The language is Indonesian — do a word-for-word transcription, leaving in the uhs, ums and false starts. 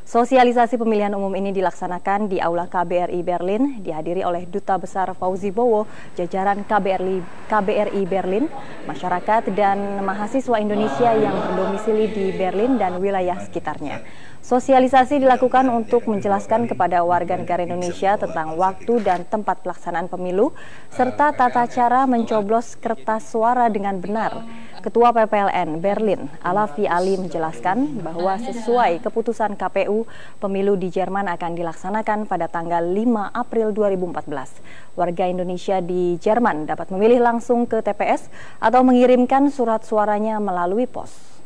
Sosialisasi pemilihan umum ini dilaksanakan di Aula K B R I Berlin, dihadiri oleh Duta Besar Fauzi Bowo, jajaran K B R I, K B R I Berlin, masyarakat dan mahasiswa Indonesia yang berdomisili di Berlin dan wilayah sekitarnya. Sosialisasi dilakukan untuk menjelaskan kepada warga negara Indonesia tentang waktu dan tempat pelaksanaan pemilu, serta tata cara mencoblos kertas suara dengan benar. Ketua P P L N Berlin, Alafi Ali menjelaskan bahwa sesuai keputusan K P U, pemilu di Jerman akan dilaksanakan pada tanggal lima April dua ribu empat belas. Warga Indonesia di Jerman dapat memilih langsung ke T P S atau mengirimkan surat suaranya melalui pos.